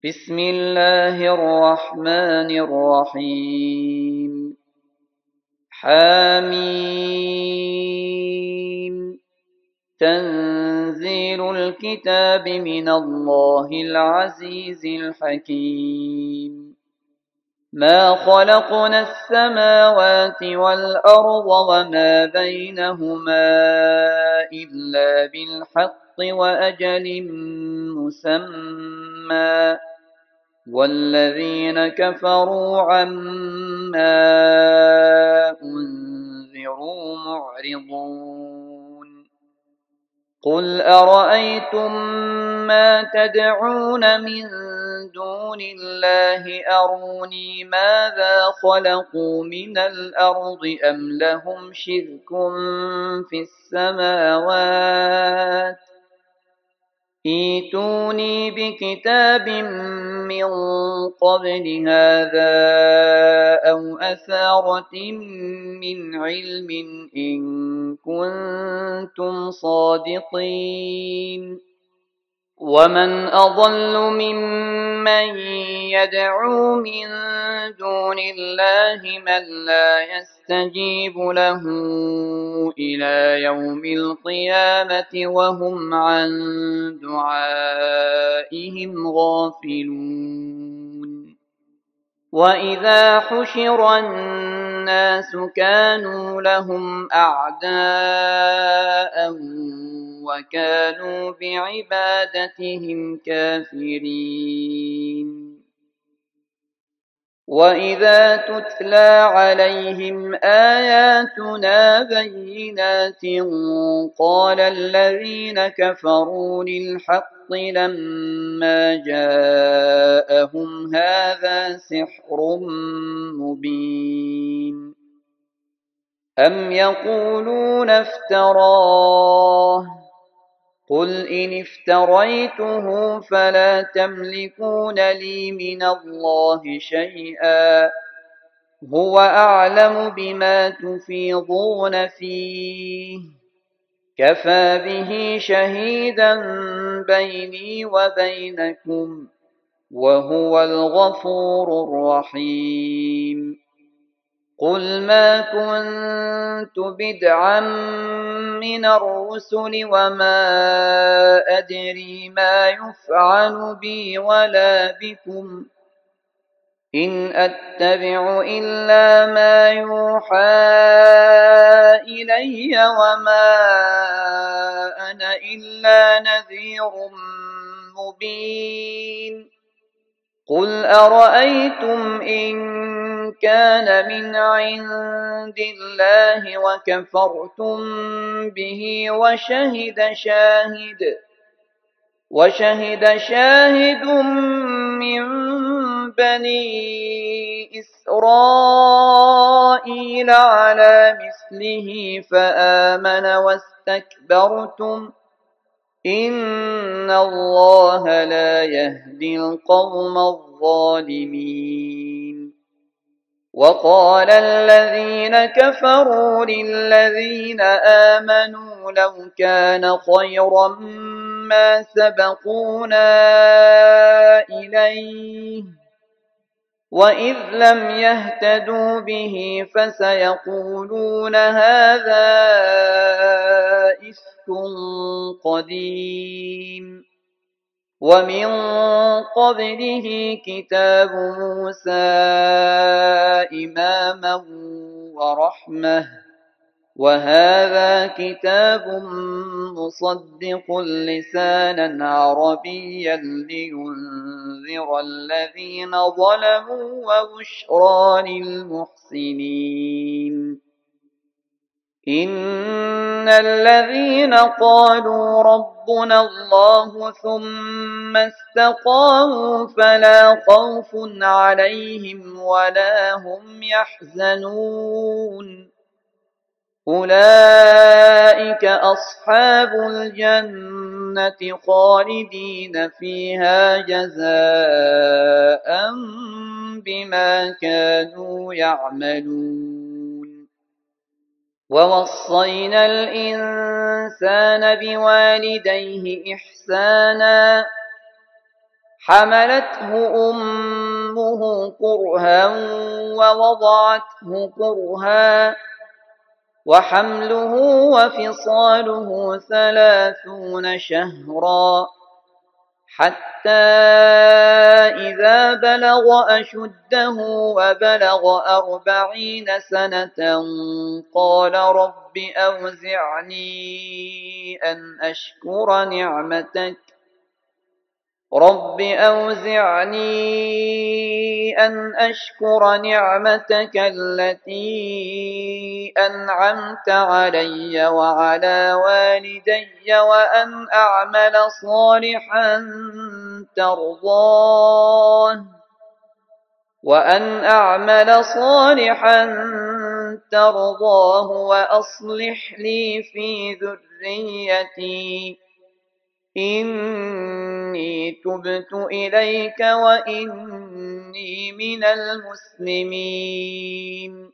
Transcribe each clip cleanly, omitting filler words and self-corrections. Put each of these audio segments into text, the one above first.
بسم الله الرحمن الرحيم حميم تنزيل الكتاب من الله العزيز الحكيم ما خلقنا السماوات والأرض وما بينهما إلا بالحق وأجل مسمى والذين كفروا عما أنذروا معرضون قل أرأيتم ما تدعون من دون الله أروني ماذا خلقوا من الأرض أم لهم شرك في السماوات ائتوني بكتاب من قبل هذا أو أثارة من علم إن كنتم صادقين ومن أضل ممن يدعو من دون الله من لا يستجيب له إلى يوم القيامة وهم عن دعائهم غافلون وإذا حشر الناس كانوا لهم أعداء وكانوا بعبادتهم كافرين وإذا تتلى عليهم آياتنا بينات قال الذين كفروا للحق لما جاءهم هذا سحر مبين أم يقولون افتراه قل إن افتريته فلا تملكون لي من الله شيئا هو أعلم بما تفيضون فيه كفى به شهيدا بيني وبينكم وهو الغفور الرحيم قل ما كنت بدعا من الرسل وما أدري ما يفعل بي ولا بكم إن أتبع إلا ما يوحى إلي وما أنا إلا نذير مبين قل أرأيتم إن كان من عند الله وكفرتم به وشهد شاهد من بني إسرائيل على مثله فآمن واستكبرتم إن الله لا يهدي القوم الظالمين وقال الذين كفروا للذين آمنوا لو كان خيرا ما سبقونا إليه وإذ لم يهتدوا به فسيقولون هذا إفك قديم ومن قبله كتاب موسى إماما ورحمة وهذا كتاب مصدق لسانا عربيا لينذر الذين ظلموا وبشرى للمحسنين إن الذين قالوا ربنا الله ثم استقاموا فلا خوف عليهم ولا هم يحزنون أولئك أصحاب الجنة خالدين فيها جزاء بما كانوا يعملون ووصينا الإنسان بوالديه إحسانا حملته أمه كرها ووضعته كرها وحمله وفصاله 30 شهرا حتى إذا بلغ أشده وبلغ 40 سنة قال رب أوزعني أن أشكر نعمتك التي أنعمت علي وعلى والدي وأن أعمل صالحا ترضاه وأصلح لي في ذريتي إني تبت إليك وإني من المسلمين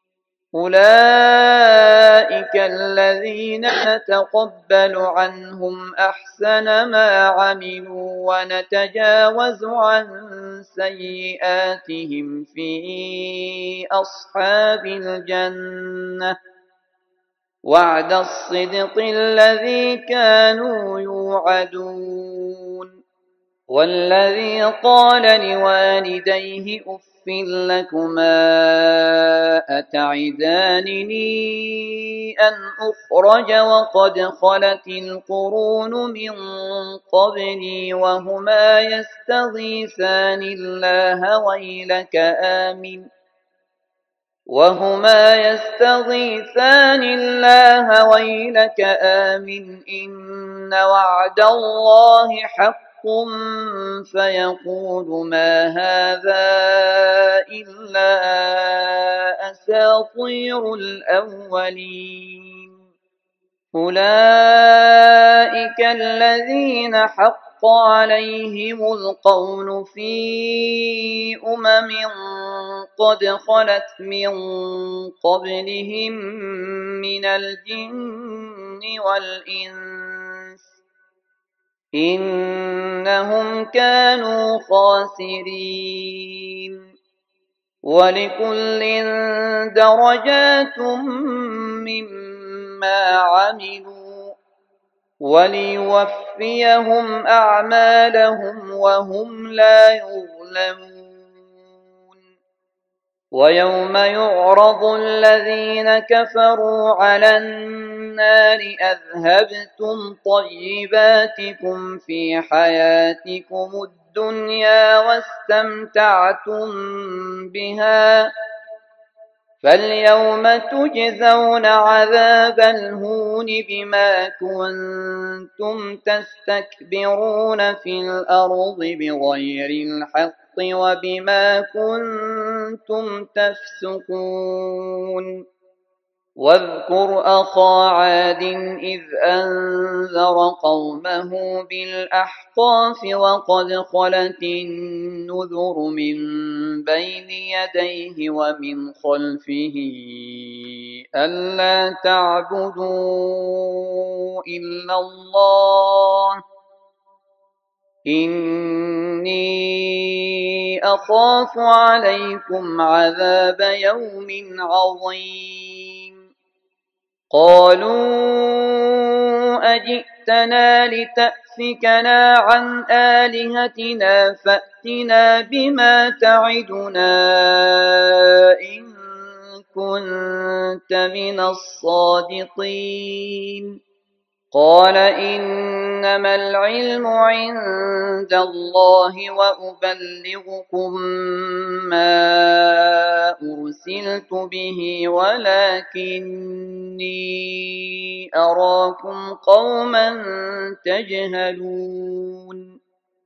أولئك الذين نتقبل عنهم أحسن ما عملوا ونتجاوز عن سيئاتهم في أصحاب الجنة وعد الصدق الذي كانوا يوعدون والذي قال لوالديه أف لكما أتعدانني أن أخرج وقد خلت القرون من قبلي وهما يستغيثان الله ويلك آمن إن وعد الله حق فيقول ما هذا إلا أساطير الأولين أولئك الذين حق عليهم القول في قد خلت من قبلهم من الجن والإنس إنهم كانوا خاسرين ولكل درجات مما عملوا وليوفيهم أعمالهم وهم لا يظلمون ويوم يعرض الذين كفروا على النار أذهبتم طيباتكم في حياتكم الدنيا واستمتعتم بها فاليوم تجزون عذاب الهون بما كنتم تستكبرون في الأرض بغير الحق وبما كنتم تفسقون واذكر أخا عاد إذ أنذر قومه بالأحقاف وقد خلت النذر من بين يديه ومن خلفه ألا تعبدوا إلا الله إني أخاف عليكم عذاب يوم عظيم قالوا أجئتنا لتأفكنا عن آلهتنا فأتنا بما تعدنا إن كنت من الصادقين قال إنما العلم عند الله وأبلغكم ما أرسلت به ولكني أراكم قوما تجهلون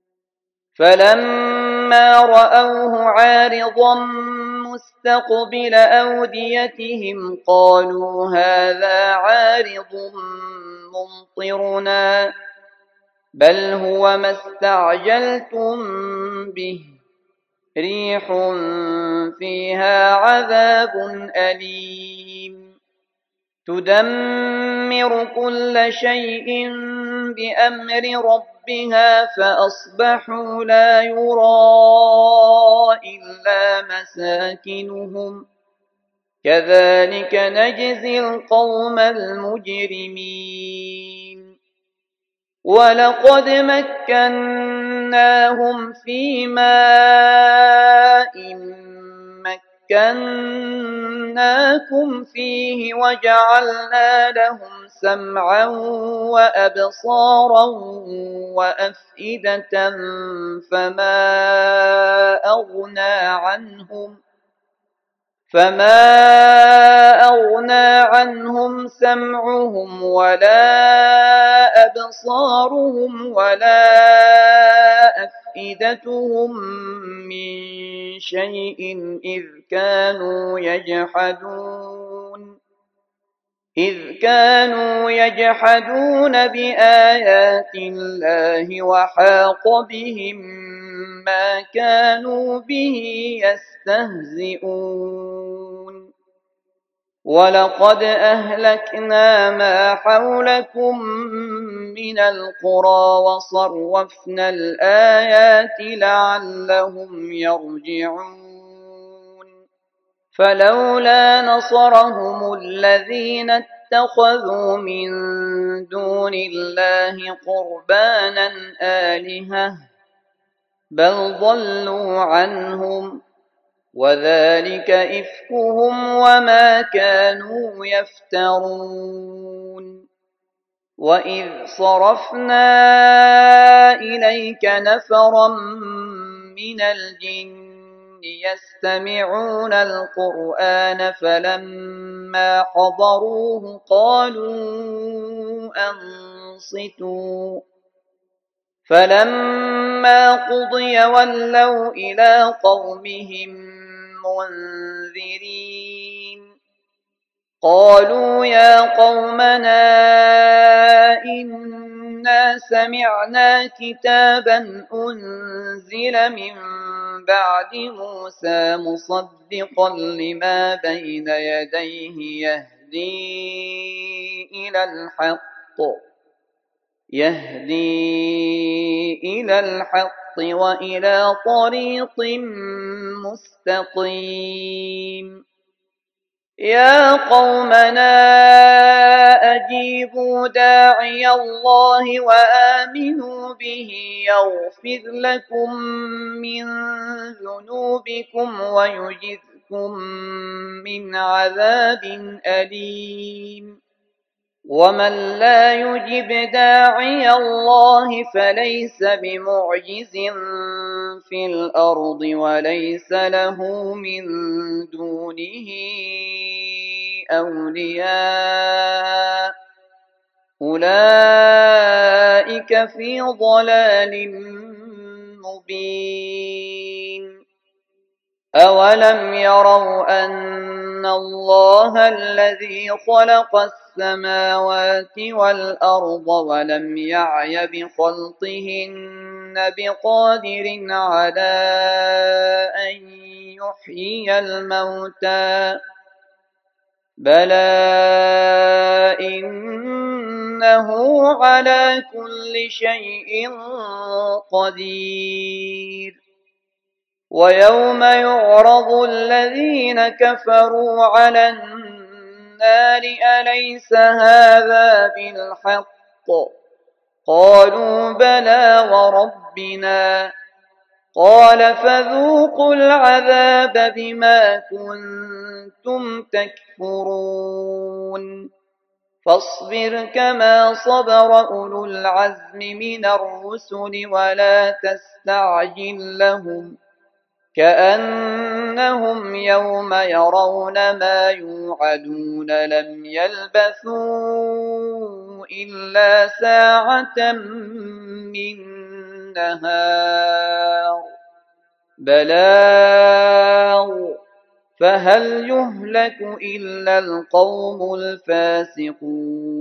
فلما رأوه عارضا مستقبل أوديتهم قالوا هذا عارض ممطرنا بل هو ما استعجلتم به ريح فيها عذاب أليم تدمر كل شيء بأمر ربها فأصبحوا لا يرى إلا مساكنهم كذلك نجزي القوم المجرمين ولقد مكناهم في ماء مكناكم فيه وجعلنا لهم سمعا وأبصارا وأفئدة فما أغنى عنهم سمعهم ولا أبصارهم ولا أفئدتهم من شيء إذ كانوا يجحدون بآيات الله وحاق بهم ما كانوا به يستهزئون ولقد أهلكنا ما حولكم من القرى وصرفنا الآيات لعلهم يرجعون فلولا نصرهم الذين اتخذوا من دون الله قربانا آلهة بل ضلوا عنهم وذلك إفكهم وما كانوا يفترون وإذ صرفنا إليك نفرا من الجن يستمعون القرآن فلما حضروه قالوا أنصتوا فلما قضي ولوا إلى قومهم منذرين قالوا يا قومنا إنا سمعنا كتابا أنزل من بعد موسى مصدقا لما بين يديه يهدي إلى الحق وإلى طريق مستقيم يا قومنا أجيبوا داعي الله وآمنوا به يغفر لكم من ذنوبكم ويجركم من عذاب أليم ومن لا يجب داعي الله فليس بمعجز في الأرض وليس له من دونه أولياء أولئك في ضلال مبين أولم يروا أن الله الذي خلق السماوات والأرض ولم يعي بخلقهن بقادر على أن يحيي الموتى بلى إنه على كل شيء قدير ويوم يعرض الذين كفروا على النار أليس هذا بالحق قالوا بلى وربنا قال فذوقوا العذاب بما كنتم تكفرون فاصبر كما صبر أولو العزم من الرسل ولا تستعجل لهم كأنهم يوم يرون ما يوعدون لم يلبثوا إلا ساعة من نهار بلاغ فهل يهلك إلا القوم الفاسقون